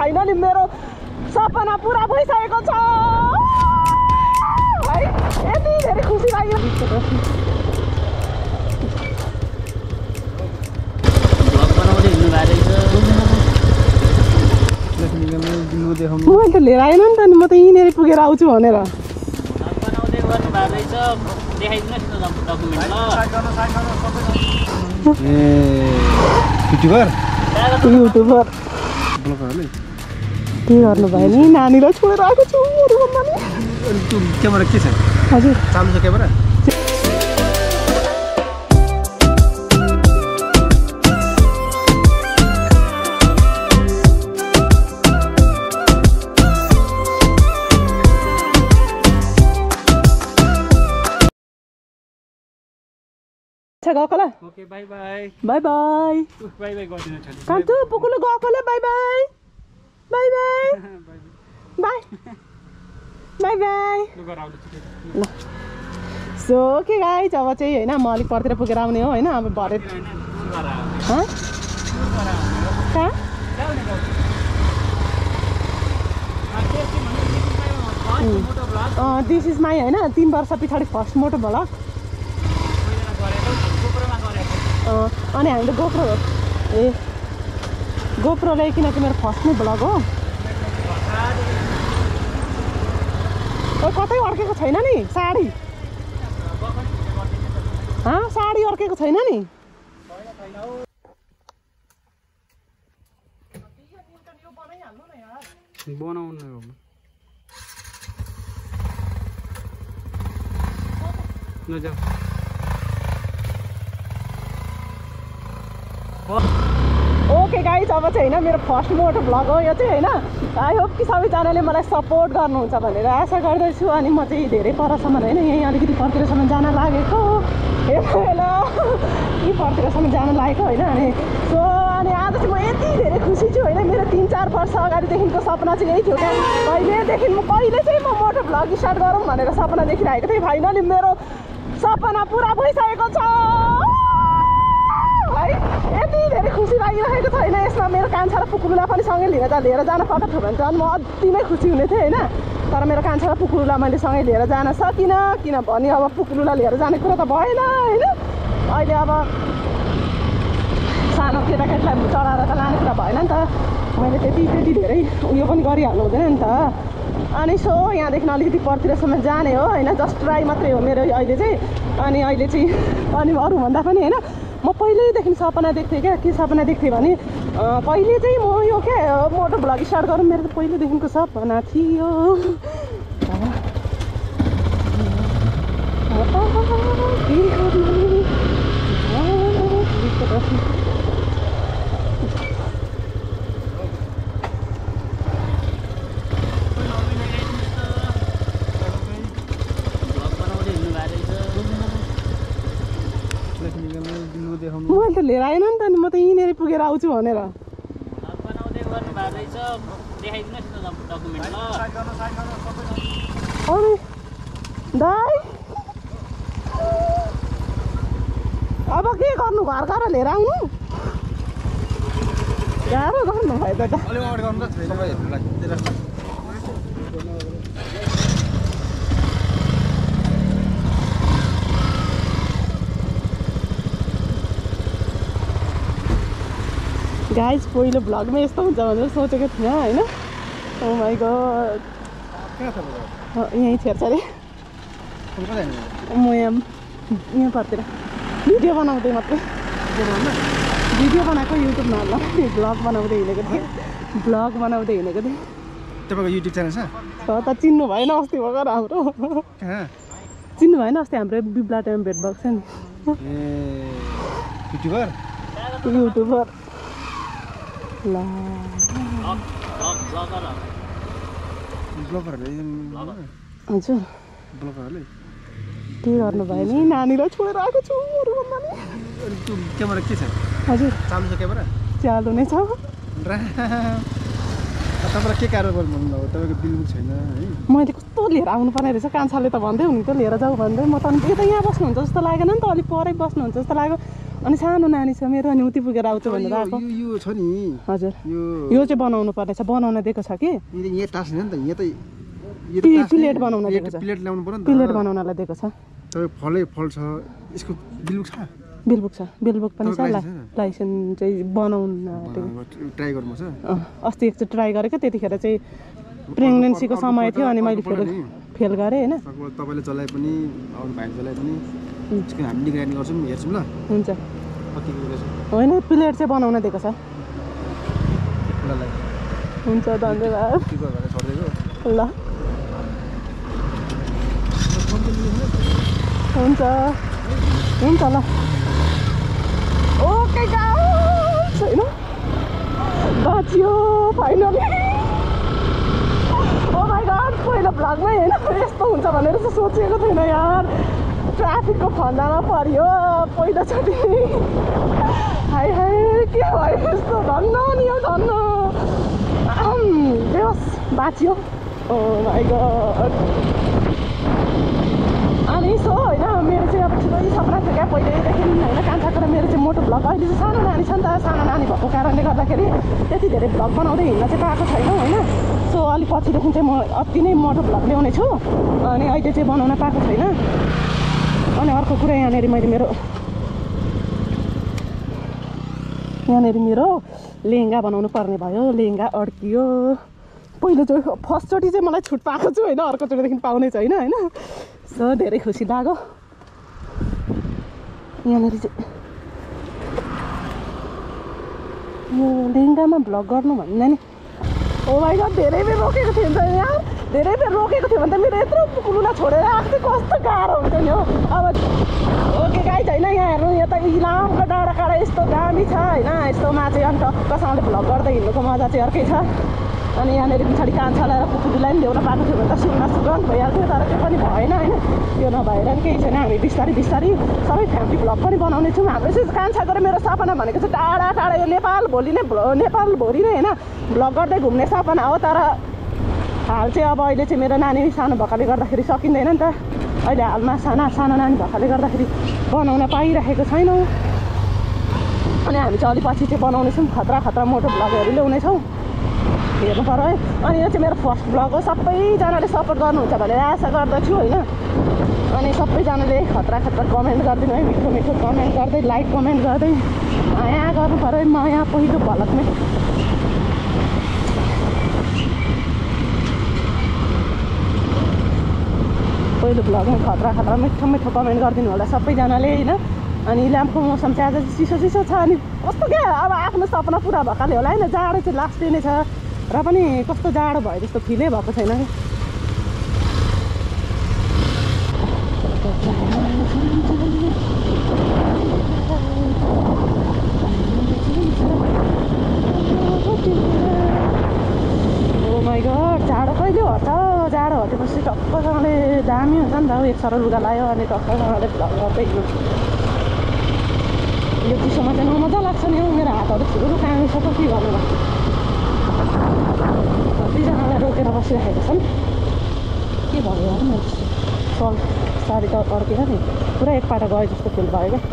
Finally मेरो सपना पुरा भइसकेको छ है। यति धेरै खुसी लाग्यो। मोबाइल त लिएर आएन नि त, म त यहीँनिर पुगेर आउँछु भनेर। युट्युबर के गर्नु भयो नि, नानीलाई छोडेर आएको छु। क्यामेरा के छ? हजुर चालु छ क्यामेरा? गएकोला okay bye bye bye bye bye bye गर्दिन छ कान्छु पुकुलो गएकोला bye bye bye bye bye bye bye ल। सो के गाइज अब चाहिँ होइन म अलिक परतिर पुगेर आउने हो होइन। अब भरे दिस इज माई होइन 3 वर्ष पछाडि फर्स्ट मोटो भ्लग। अनि हामीले गोप्रो ल्यायो किनकि मेरो फर्स्ट नै भ्लग हो। कतै अड्केको छैन नि साडी? साडी अड्केको छैन नि? बनाउनु नजाऊ। ओके गाइज अब चाहिँ होइन मेरो फर्स्ट मोटो भ्लग हो यो चाहिँ होइन। आई होप कि सबैजनाले मलाई सपोर्ट गर्नुहुन्छ भनेर आशा गर्दैछु। अनि म चाहिँ धेरै परसम्म होइन यहीँ अलिकति पर्तिरसम्म जान लागेको। हेलो यी पर्तिरसम्म जान लागेको होइन। अनि सो अनि आज चाहिँ म यति धेरै खुसी छु होइन। मेरो 3-4 वर्ष अगाडिदेखिको सपना चाहिँ यही थियो क्या। कहिले चाहिँ म मोटो भ्लग स्टार्ट गरौँ भनेर सपना देखिरहेको थिएँ। फाइनली मेरो सपना पुरा भइसकेको छ है। यति धेरै खुसी लागिरहेको छ होइन। यसमा मेरो कान्छा र पुकुलुलाई पनि सँगै लिएर जान पर्दा थियो भने चाहिँ म अति नै खुसी हुने थिएँ होइन। तर मेरो कान्छा र पुकुलुलाई मैले सँगै लिएर जान सकिनँ किनभने अब पुकुलुलाई लिएर जाने कुरा त भएन होइन। अहिले अब सानो केटाकेटीलाई चढाएर त लाने कुरा भएन नि त। मैले त्यति धेरै उयो पनि गरिहाल्नु हुँदैन नि त। अनि सो यहाँदेखि अलिकति परतिरसम्म जाने हो होइन। जस्ट ट्राई मात्रै हो मेरो अहिले चाहिँ। अनि अहिले चाहिँ अनि अरूभन्दा पनि होइन म पहिल्यैदेखि सपना देख्थेँ क्या। के सपना देख्थेँ भने कहिले चाहिँ म यो क्या मोटो भ्लग स्टार्ट गरौँ मेरो त पहिल्यैदेखिको सपना थियो। मोबाइल त लिएर आएन नि त, म त यहीँनिर पुगेर आउँछु भनेर। अनि दाइ अब के गर्नु, घर गएर लिएर आउनु गाह्रो गर्नु भयो त। गाइज पहिलो भ्लगमा यस्तो हुन्छ भनेर सोचेको थिइनँ होइन। ओ माई गॉड यहीँ छेर्छ अरे म यहाँ पर्तिर भिडियो बनाउँदै मात्रै भिडियो बनाएको युट्युबमा हाल्न भ्लग बनाउँदै हिँडेको थिएँ। भ्लग बनाउँदै हिँडेको थिएँ। तपाईँको युट्युब च्यानल छ त चिन्नु भएन अस्ति भर्खर हाम्रो चिन्नु भएन अस्ति हाम्रो बिब्लाटामा भेट भएको छ नि। युट्युबर ल हजुर के गर्नु भयो नि, नानीलाई छोडेर आएको छु। क्यामेरा के छ? हजुर चालु छ क्यामेरा? चालु नै छ। तपाईँलाई के कारोबार भन्नुभयो? तपाईँको बिल छैन है? मैले कस्तो लिएर आउनु पर्ने रहेछ। कान्छाले त भन्दै हुनु त लिएर जाऊ भन्दै। म त यता यहाँ बस्नुहुन्छ जस्तो लागेन नि त, अलिक परै बस्नुहुन्छ जस्तो लाग्यो। अनि सानो नानी छ मेरो, अनि उति पुगेर आउँछु भनेर आएको। यो छ नि हजुर, यो चाहिँ बनाउनु पर्नेछ, बनाउन दिएको छ कि यहाँ टास्क हैन नि त, यहाँ त प्लेट बनाउन दिएको छ, प्लेट ल्याउनु पर्यो नि त। प्लेट बनाउनलाई दिएको छ। तपाईँ फल छ, यसको बिलबुक छ? बिलबुक छ, बिलबुक पनि छ। लाइसेन्स चाहिँ बनाउन ट्राई गर्नु छ। अस्ति एकचोटि ट्राई गरेको, त्यतिखेर चाहिँ प्रेग्नेन्सीको समय थियो, अनि मैले फेल गरेँ होइन। तपाईँले चलाए पनि अरू भाइले चलाए पनि यसको हामी निगरानी गर्छौँ, हेर्छौँ ल। हुन्छ कति होइन, प्लेट चाहिँ बनाउन दिएको छ। हुन्छ, धन्यवाद। ल हुन्छ हुन्छ ल। ओके गाइस, होइन बाँचियो फाइनली। ओ माई गॉड, पहिलो भ्लगमै होइन यस्तो हुन्छ भनेर चाहिँ सोचेको थिएन यार। ट्राफिकको फन्दामा परियो पहिलोचोटि। हाय हाय, के भयो यस्तो, धन्न नि यो धन्न। बेहोस बाँचियो। Oh my god. अनि सो होइन, मेरो चाहिँ अब ठुलै सपना थियो क्या पहिल्यैदेखि होइन, कान्छाको र मेरो चाहिँ मोटो भ्लग। अहिले चाहिँ सानो नानी छ नि त, सानो नानी भएको कारणले गर्दाखेरि त्यति धेरै भ्लग बनाउँदै हिँड्न चाहिँ पाएको छैन होइन। सो अलिक पछिदेखि चाहिँ म अति नै मोटो भ्लग ल्याउने छु, अनि अहिले चाहिँ बनाउन पाएको छैन। अनि अर्को कुरा, यहाँनिर मेरो लेहेङ्गा बनाउनु पर्ने भयो, लेहेङ्गा अड्कियो। पहिलोचोटि फर्स्टचोटि चाहिँ मलाई छुट पाएको छु होइन, अर्कोचोटिदेखि पाउने छैन होइन। सो धेरै खुसी लाग्यो। यहाँनिर चाहिँ यो लेहेङ्गामा भ्लग गर्नु भन्दा नि, ओ माई गॉड, धेरै बेर रोकेको थियो नि त यार, धेरै बेर रोकेको थियो भने त मेरो यत्रो पुकुलुला छोडेर आएको थियो, कस्तो गाह्रो हुन्छ नि हो अब। ओके गाइज, होइन यहाँ हेर्नु, यहाँ त इलामको डाँडा काँडा यस्तो दामी छ होइन। यस्तोमा चाहिँ अनि टक्कसँगले भ्लग गर्दै हिँड्नुको मजा चाहिँ अर्कै छ। अनि यहाँनिर पछाडि कान्छालाई र पुकुलीलाई पनि ल्याउन पाएको थियो भने त सुगन्ध भइहाल्थ्यो, तर त्यो पनि भएन होइन। त्यो नभएर पनि केही छैन, हामी बिस्तारै बिस्तारै सबै फ्यामिली भ्लग पनि बनाउने छौँ। हाम्रो चाहिँ कान्छाको र मेरो सपना भनेको चाहिँ टाढा टाढा यो नेपालभरि नै होइन भ्लग गर्दै घुम्ने सपना हो। तर हाल चाहिँ अब अहिले चाहिँ मेरो नानी सानो भएकोले गर्दाखेरि सकिँदैन नि त। अहिले हालमा सानो नानी भएकोले गर्दाखेरि बनाउन पाइरहेको छैनौँ। अनि हामी चाहिँ अलिक पछि चाहिँ बनाउनेछौँ, खतरा मोटो भ्लगहरू ल्याउनेछौँ, हेर्नु पर्यो है। अनि यो चाहिँ मेरो फर्स्ट भ्लग हो, सबैजनाले सपोर्ट गर्नुहुन्छ भनेर आशा गर्दछु होइन। अनि सबैजनाले खतरा कमेन्ट गरिदिनु है, मिठो मिठो कमेन्ट गर्दै, लाइक कमेन्ट गर्दै माया गर्नु पर्यो है। माया पहिलो भ्लगमै खतरा मिठो मिठो कमेन्ट गरिदिनु होला सबैजनाले होइन। अनि ल्याम्पको मौसम चाहिँ आज चिसो छ, अनि कस्तो क्या अब आफ्नो सपना पुरा भएकाले होला होइन। जाडो चाहिँ लास्टै नै छ, र पनि कस्तो जाडो भयो जस्तो फिलै भएको छैन कि। ओ माई गॉड, जाडो कहिले हट्छ? जाडो हटेपछि टक्कसँगले दामी हुन्छ नि त, एक सरो लुगा लायो अनि टक्कसँगले भ्लग गर्दै हिँड्नु। यो चिसोमा चाहिँ नमजा लाग्छ नि हौ, मेरो हातहरू ठुलो कामी छ त, के गर्नु ल। सबैजनालाई रोकेर बसिराखेको छन्, के भयो यार मेरो सल साडी त अड्केर नि पुरा एकपल्ट गयो जस्तो फिल भयो क्या।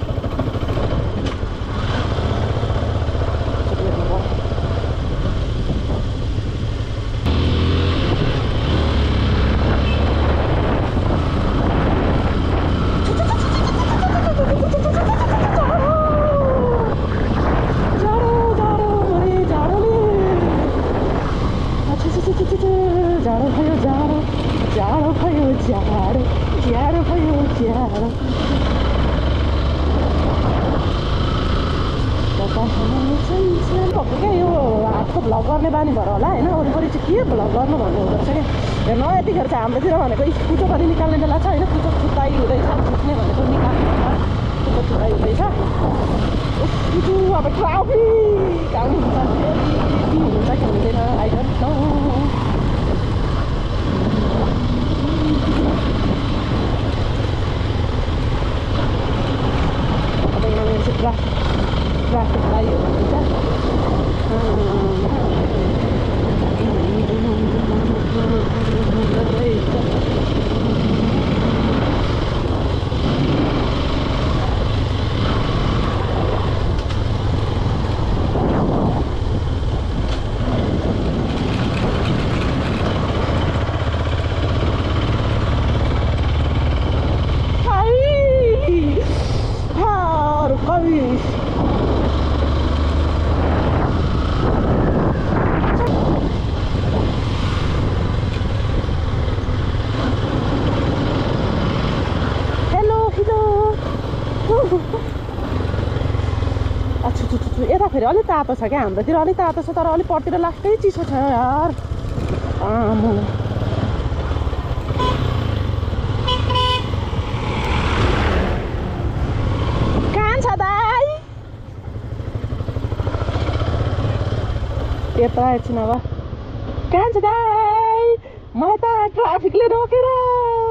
क्या यो हातको भ्लग गर्ने बानी भएर होला होइन, वरिपरि चाहिँ के भ्लग गर्नु भन्ने हुँदो रहेछ क्या। हेर्नु यतिखेर चाहिँ हाम्रोतिर भनेको कुचो पनि निकाल्ने बेला छ होइन, कुचो छुट्टाइ हुँदैछ, छुट्ने भनेको निकाल्ने बेला कुचो छुट्टाइ हुँदैछ। कुचो अब ट्राफिक आउनु हुन्छ, के हुन्छ कि हुँदैन आई डोन्ट नो। अब यहाँनिर चाहिँ ट्राफिक लाइयो भने चाहिँ तातो छ क्या हाम्रोतिर अलिक तातो छ तर अलिक परतिर लास्टै चिसो छ यार आम्म कहाँ छ दाइ यता एकछिन अब कहाँ छ दाइ मलाई त ट्राफिकले रोकेर